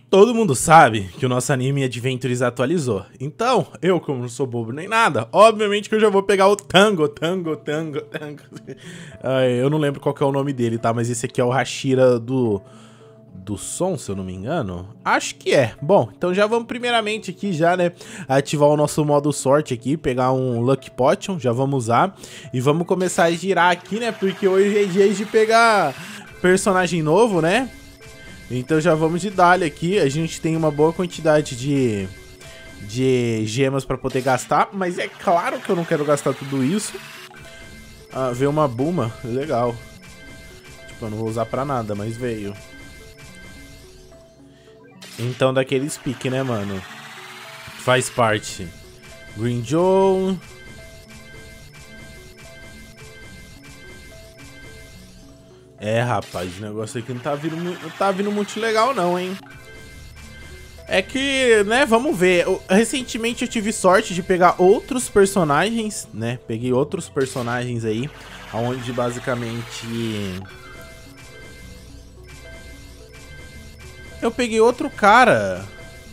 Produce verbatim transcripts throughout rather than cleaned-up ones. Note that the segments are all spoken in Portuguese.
Todo mundo sabe que o nosso anime Adventures atualizou. Então, eu, como não sou bobo nem nada, obviamente que eu já vou pegar o Tango, Tango, Tango, Tango. Ai, eu não lembro qual que é o nome dele, tá? Mas esse aqui é o Hashira do... do som, se eu não me engano. Acho que é. Bom, então já vamos primeiramente aqui já, né, ativar o nosso modo sorte aqui, pegar um Lucky Potion, já vamos usar. E vamos começar a girar aqui, né, porque hoje é dia de pegar personagem novo, né? Então já vamos de Dali aqui. A gente tem uma boa quantidade de, de gemas pra poder gastar, mas é claro que eu não quero gastar tudo isso. Ah, veio uma Buma, legal. Tipo, eu não vou usar pra nada, mas veio. Então daqueles pique, né, mano? Faz parte. Green Joe. É, rapaz, o negócio aqui não tá vindo, não tá vindo muito legal não, hein? É que, né, vamos ver. Eu, recentemente eu tive sorte de pegar outros personagens, né? Peguei outros personagens aí, onde basicamente... Eu peguei outro cara.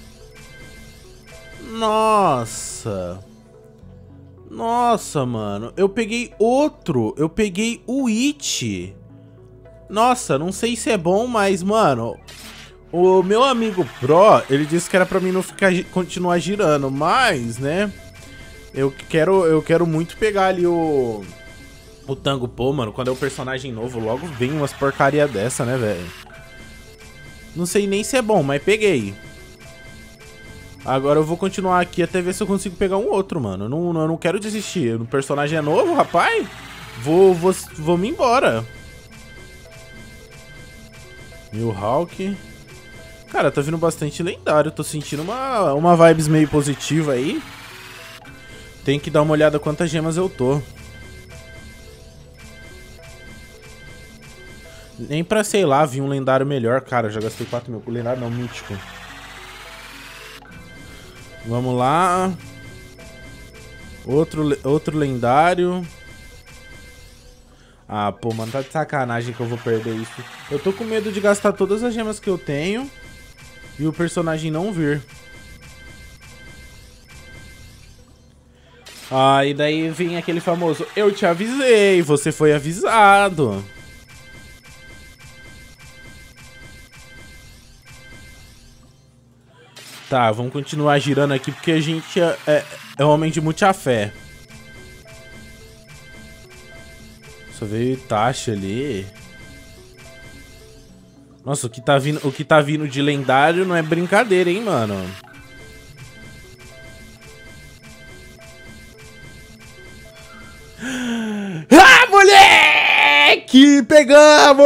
Nossa. Nossa, mano. Eu peguei outro. Eu peguei o It. Nossa, não sei se é bom, mas, mano... O meu amigo Pro, ele disse que era pra mim não ficar, continuar girando. Mas, né... Eu quero, eu quero muito pegar ali o... O Tango. Pô, mano, quando é um personagem novo, logo vem umas porcaria dessa, né, velho? Não sei nem se é bom, mas peguei. Agora eu vou continuar aqui até ver se eu consigo pegar um outro, mano. Eu não, eu não quero desistir. O personagem é novo, rapaz. Vou, vou, vou me embora. Mihawk. Cara, tá vindo bastante lendário. Tô sentindo uma, uma vibes meio positiva aí. Tem que dar uma olhada quantas gemas eu tô. Nem pra, sei lá, vir um lendário melhor. Cara, eu já gastei quatro mil. Lendário não, mítico. Vamos lá. Outro, outro lendário. Ah, pô, mano, tá de sacanagem que eu vou perder isso. Eu tô com medo de gastar todas as gemas que eu tenho e o personagem não vir. Ah, e daí vem aquele famoso: eu te avisei, você foi avisado. Tá, vamos continuar girando aqui porque a gente é, é, é homem de muita fé. Só veio Itachi ali. Nossa, o que tá vindo, o que tá vindo de lendário não é brincadeira, hein, mano. Ah, moleque! Pegamos!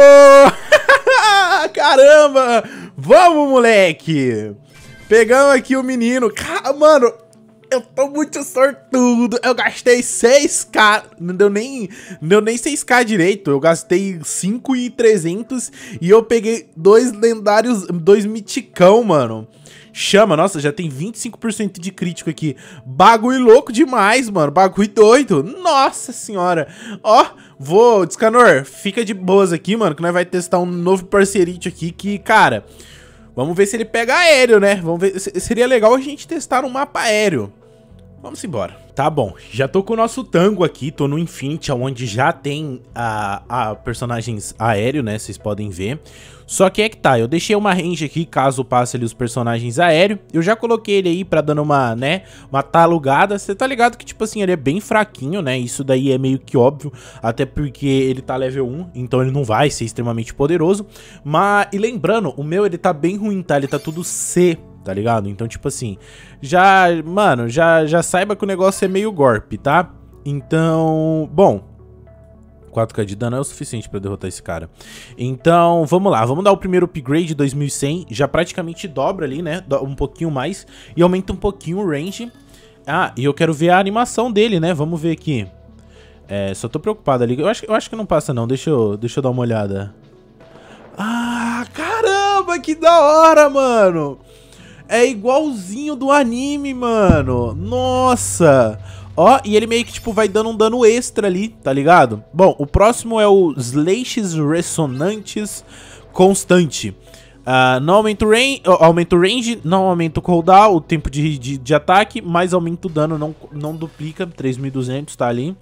Caramba! Vamos, moleque! Pegamos aqui o menino. Cara, mano... Eu tô muito sortudo. Eu gastei seis K. Não deu nem, não deu nem seis K direito. Eu gastei cinco mil e trezentos e eu peguei dois lendários, dois miticão, mano. Chama, nossa, já tem vinte e cinco por cento de crítico aqui. Bagulho louco demais, mano. Bagulho doido. Nossa senhora. Ó, vou... Descanor, fica de boas aqui, mano, que nós vai testar um novo parceirito aqui que, cara... Vamos ver se ele pega aéreo, né? Vamos ver. Seria legal a gente testar um mapa aéreo. Vamos embora. Tá bom, já tô com o nosso Tango aqui, tô no Infinity, onde já tem a, a personagens aéreo, né, vocês podem ver. Só que é que tá, eu deixei uma range aqui, caso passe ali os personagens aéreo. Eu já coloquei ele aí pra dando uma, né, uma talugada. Você tá ligado que, tipo assim, ele é bem fraquinho, né, isso daí é meio que óbvio. Até porque ele tá level um, então ele não vai ser extremamente poderoso. Mas, e lembrando, o meu ele tá bem ruim, tá, ele tá tudo C, tá ligado? Então, tipo assim, já, mano, já, já saiba que o negócio é meio golpe, tá? Então, bom, quatro K de dano é o suficiente pra derrotar esse cara. Então, vamos lá, vamos dar o primeiro upgrade, dois mil e cem, já praticamente dobra ali, né, um pouquinho mais, e aumenta um pouquinho o range. Ah, e eu quero ver a animação dele, né, vamos ver aqui. É, só tô preocupado ali, eu acho, eu acho que não passa não, deixa eu, deixa eu dar uma olhada. Ah, caramba, que da hora, mano! É igualzinho do anime, mano. Nossa. Ó, e ele meio que, tipo, vai dando um dano extra ali, tá ligado? Bom, o próximo é o Slashes Ressonantes Constante. Uh, não aumenta o range, aumenta o range, não aumenta o cooldown, o tempo de, de, de ataque, mas aumenta o dano, não, não duplica, três mil e duzentos, tá ali.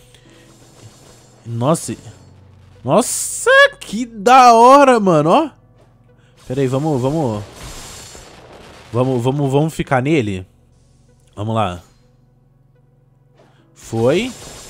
Nossa, nossa, que da hora, mano, ó. Pera aí, vamos, vamos, vamos, vamos, vamos ficar nele. Vamos lá. Foi.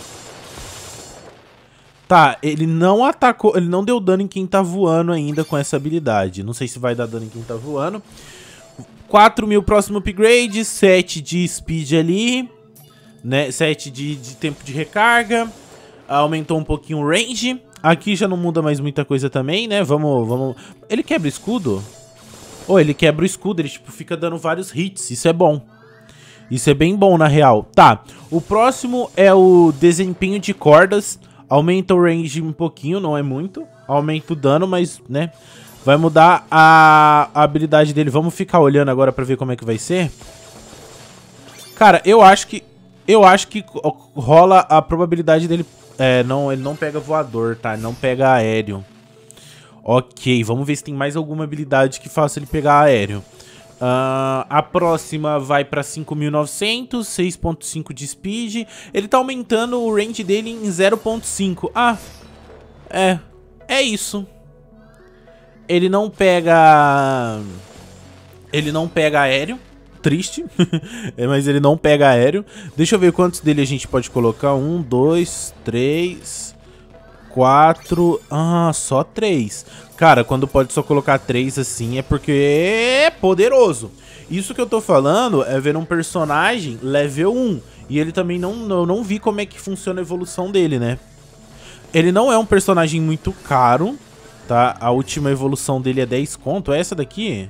Tá, ele não atacou, ele não deu dano em quem tá voando ainda com essa habilidade. Não sei se vai dar dano em quem tá voando. quatro mil próximo upgrade, sete de speed ali, né? sete de, de tempo de recarga. Aumentou um pouquinho o range. Aqui já não muda mais muita coisa também, né? Vamos, vamos... Ele quebra o escudo? Ou ele quebra o escudo, ele tipo fica dando vários hits, isso é bom. Isso é bem bom na real. Tá, o próximo é o desempenho de cordas. Aumenta o range um pouquinho, não é muito. Aumenta o dano, mas, né, vai mudar a, a habilidade dele. Vamos ficar olhando agora pra ver como é que vai ser. Cara, eu acho que... Eu acho que rola a probabilidade dele... É, não, ele não pega voador, tá? Ele não pega aéreo. Ok, vamos ver se tem mais alguma habilidade que faça ele pegar aéreo. Uh, a próxima vai pra cinco mil e novecentos, seis ponto cinco de speed. Ele tá aumentando o range dele em zero ponto cinco. Ah, é, é isso. Ele não pega... Ele não pega aéreo. Triste, mas ele não pega aéreo. Deixa eu ver quantos dele a gente pode colocar. Um, dois, três, quatro... Ah, só três. Cara, quando pode só colocar três assim é porque é poderoso. Isso que eu tô falando é ver um personagem level um. E ele também não, eu não vi como é que funciona a evolução dele, né? Ele não é um personagem muito caro, tá? A última evolução dele é dez conto. É essa daqui?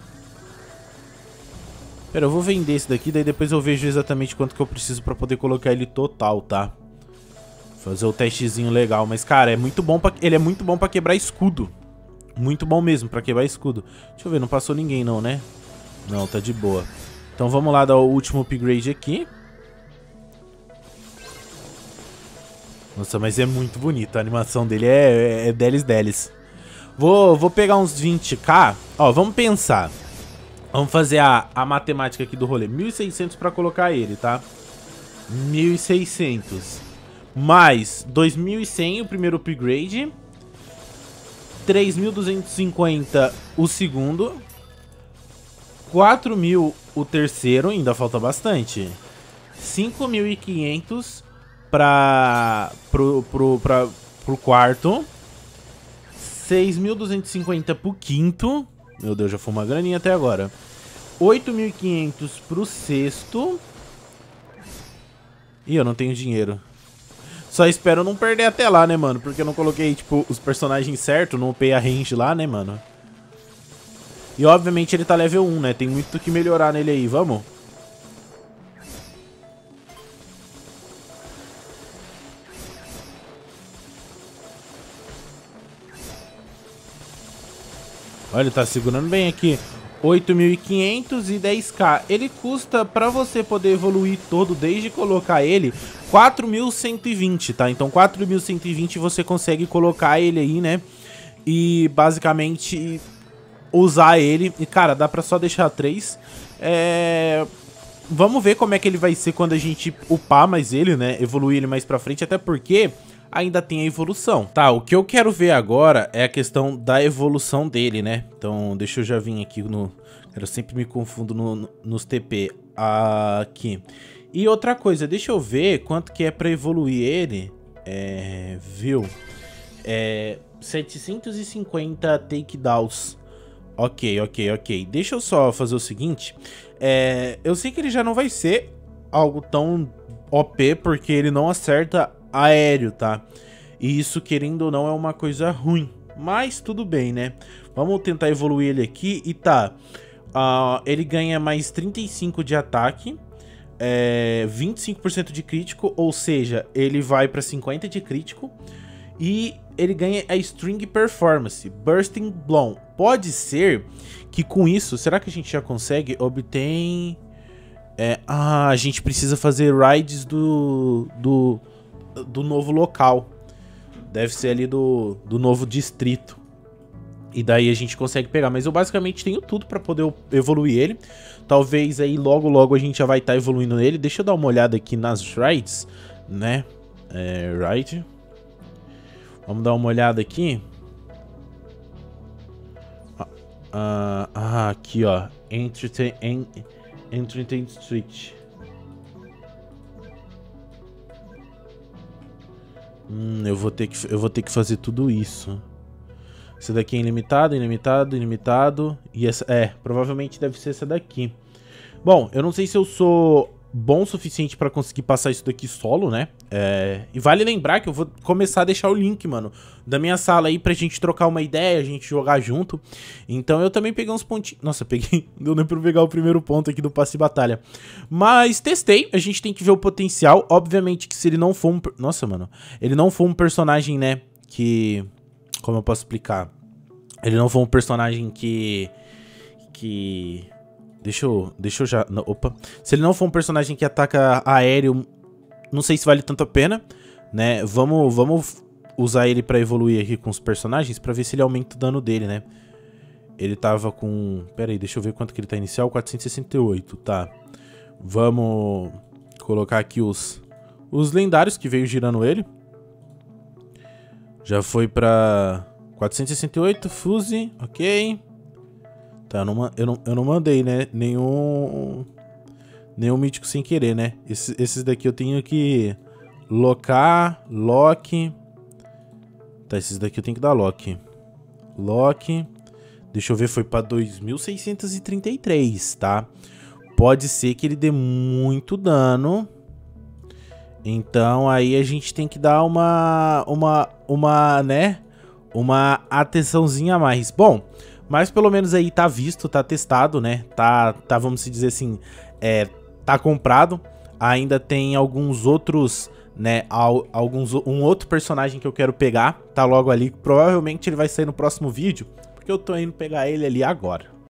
Pera, eu vou vender esse daqui, daí depois eu vejo exatamente quanto que eu preciso pra poder colocar ele total, tá? Fazer o testezinho legal. Mas, cara, é muito bom pra... ele é muito bom pra quebrar escudo. Muito bom mesmo pra quebrar escudo. Deixa eu ver, não passou ninguém não, né? Não, tá de boa. Então vamos lá dar o último upgrade aqui. Nossa, mas é muito bonito. A animação dele é, é, é deles deles. Vou, vou pegar uns vinte k. Ó, vamos pensar. Vamos fazer a, a matemática aqui do rolê. mil e seiscentos pra colocar ele, tá? mil e seiscentos. Mais dois mil e cem o primeiro upgrade. três mil duzentos e cinquenta o segundo. quatro mil o terceiro, ainda falta bastante. cinco mil e quinhentos para pro, pro, pra, pro quarto. seis mil duzentos e cinquenta pro quinto. Meu Deus, já foi uma graninha até agora. oito mil e quinhentos pro sexto. Ih, eu não tenho dinheiro. Só espero não perder até lá, né, mano? Porque eu não coloquei, tipo, os personagens certos, não upei a range lá, né, mano? E, obviamente, ele tá level um, né? Tem muito que melhorar nele aí, vamos? Olha, ele tá segurando bem aqui. oito mil e quinhentos e dez k. Ele custa, pra você poder evoluir todo, desde colocar ele, quatro mil cento e vinte, tá? Então quatro mil cento e vinte você consegue colocar ele aí, né? E basicamente usar ele. E cara, dá pra só deixar três. É... Vamos ver como é que ele vai ser quando a gente upar mais ele, né? Evoluir ele mais pra frente, até porque ainda tem a evolução. Tá, o que eu quero ver agora é a questão da evolução dele, né? Então, deixa eu já vir aqui no... Eu sempre me confundo no, no, nos T P. Aqui. E outra coisa, deixa eu ver quanto que é pra evoluir ele. É... Viu? É... setecentos e cinquenta takedowns. Ok, ok, ok. Deixa eu só fazer o seguinte. É... Eu sei que ele já não vai ser algo tão O P, porque ele não acerta aéreo, tá? E isso, querendo ou não, é uma coisa ruim. Mas tudo bem, né? Vamos tentar evoluir ele aqui. E tá. Uh, ele ganha mais trinta e cinco de ataque. É, vinte e cinco por cento de crítico. Ou seja, ele vai para cinquenta de crítico. E ele ganha a String Performance. Bursting Blown. Pode ser que com isso... Será que a gente já consegue? Obtém... É, ah, a gente precisa fazer rides do... do do novo local. Deve ser ali do, do novo distrito. E daí a gente consegue pegar. Mas eu basicamente tenho tudo pra poder evoluir ele. Talvez aí logo logo a gente já vai estar tá evoluindo nele. Deixa eu dar uma olhada aqui nas rides, né? É, ride. Vamos dar uma olhada aqui. Ah, ah aqui ó. Entertain, en, Entertain Street. Hum, eu vou ter que eu vou ter que fazer tudo isso. Essa daqui é ilimitado, ilimitado, ilimitado. E essa é, provavelmente deve ser essa daqui. Bom, eu não sei se eu sou bom o suficiente pra conseguir passar isso daqui solo, né? É, e vale lembrar que eu vou começar a deixar o link, mano, da minha sala aí pra gente trocar uma ideia, a gente jogar junto. Então eu também peguei uns pontinhos. Nossa, peguei. Não deu nem pra pegar o primeiro ponto aqui do passe de batalha. Mas testei, a gente tem que ver o potencial. Obviamente que se ele não for um... Nossa, mano. Ele não for um personagem, né, que... Como eu posso explicar? Ele não for um personagem que... Que... Deixa eu, deixa eu já... Não, opa. Se ele não for um personagem que ataca aéreo, não sei se vale tanto a pena, né? Vamos, vamos usar ele pra evoluir aqui com os personagens pra ver se ele aumenta o dano dele, né? Ele tava com... Pera aí, deixa eu ver quanto que ele tá inicial. quatrocentos e sessenta e oito, tá. Vamos colocar aqui os, os lendários que veio girando ele. Já foi pra quatrocentos e sessenta e oito, fuse, ok. Tá, eu não, eu, não, eu não mandei, né? Nenhum... Nenhum mítico sem querer, né? Esse, esses daqui eu tenho que... Locar, lock... Tá, esses daqui eu tenho que dar lock. Lock... Deixa eu ver, foi pra dois mil seiscentos e trinta e três, tá? Pode ser que ele dê muito dano. Então aí a gente tem que dar uma... Uma... Uma, né? Uma atençãozinha a mais. Bom... Mas pelo menos aí tá visto, tá testado, né? Tá, tá vamos dizer assim, é, tá comprado. Ainda tem alguns outros, né? Alguns, um outro personagem que eu quero pegar. Tá logo ali. Provavelmente ele vai sair no próximo vídeo. Porque eu tô indo pegar ele ali agora.